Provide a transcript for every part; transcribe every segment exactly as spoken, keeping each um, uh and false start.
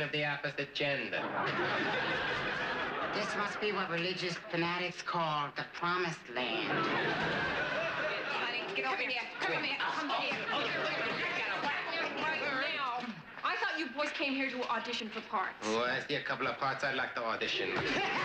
of the opposite gender. This must be what religious fanatics call the promised land. Honey, get over here. Come here. Come here. Right now. I thought you boys came here to audition for parts. Oh, I see a couple of parts I'd like to audition.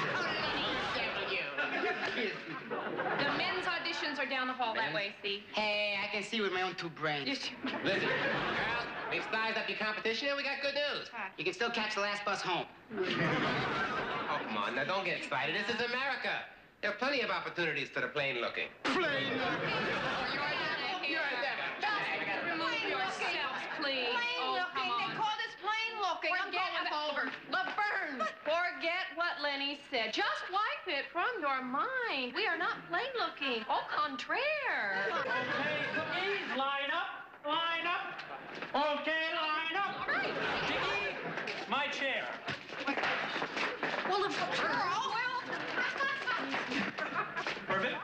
The men's auditions are down the hall that way, see? Hey, I can see with my own two brains. Yes. Listen, girls, big size up your competition, and we got good news. You can still catch the last bus home. Oh, come on, now don't get excited. This is America. There are plenty of opportunities for the plain looking. Plain looking? You're out of here. You're a devil. Just remove yourselves, please. Plain oh, looking. Come on. They call this plain looking. I'm Forget going about over. Laverne. Forget what Lenny said. Just wipe it from your mind. We are not plain looking. Au contraire. Okay, cookies, line up, line up. Okay, line up. All right. Dickie, my chair. Well, if girl, well. Perfect.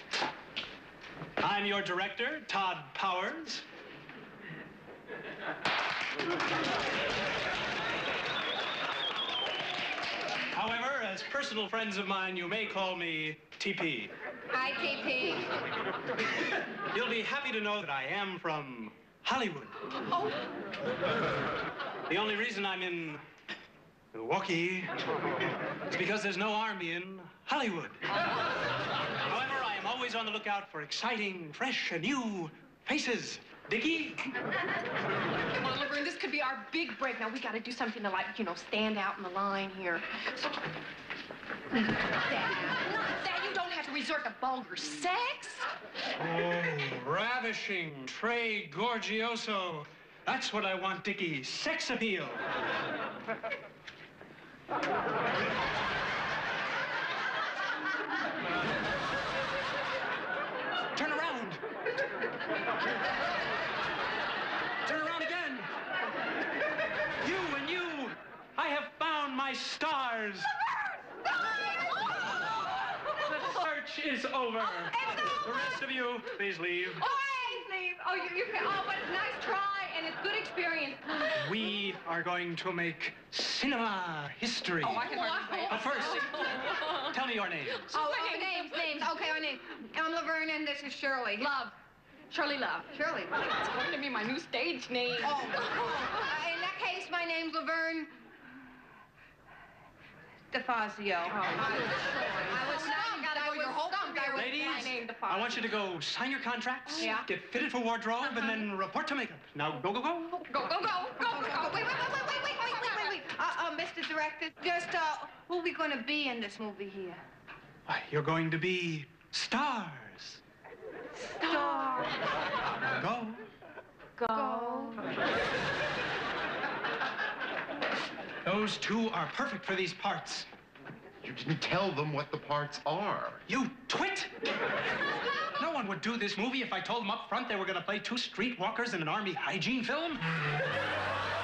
I'm your director, Todd Powers. However, as personal friends of mine, you may call me T P. Hi, T P. You'll be happy to know that I am from Hollywood. Oh. The only reason I'm in Milwaukee is because there's no army in Hollywood. However, I am always on the lookout for exciting, fresh, and new faces. Dickie? Come on, Laverne, this could be our big break. Now, we got to do something to, like, you know, stand out in the line here. So, that, not that. You don't have to resort to vulgar sex. Oh, ravishing, Trey Gorgioso. That's what I want, Dickie. Sex appeal. Turn around. Turn around again. You and you. I have found my stars. The search is over. It's over. The rest of you, please leave. Oh, please leave. Oh, you, you can. Oh, but it's a nice try, and it's good experience. We are going to make cinema history. Oh, I can hardly wait. But first, tell me your names. Oh, oh, names, names. Okay, our names. I'm Laverne, and this is Shirley. Love. Shirley Love. Shirley. It's going to be my new stage name. Oh, uh, in that case, my name's Laverne DeFazio. Oh, I was I was stumped. gotta I go was your whole stumped. I career was- with Ladies, my name I want you to go sign your contracts, Yeah. get fitted for wardrobe, and then report to makeup. Now, go, go, go. Go, go, go, go, go, go. Wait, wait, wait, wait, wait, wait, wait, wait, wait, wait. Uh, uh, Mister Director, just, uh, who are we gonna be in this movie here? Why, you're going to be stars. Star. Go. Go. Those two are perfect for these parts. You didn't tell them what the parts are. You twit! No one would do this movie if I told them up front they were going to play two streetwalkers in an army hygiene film.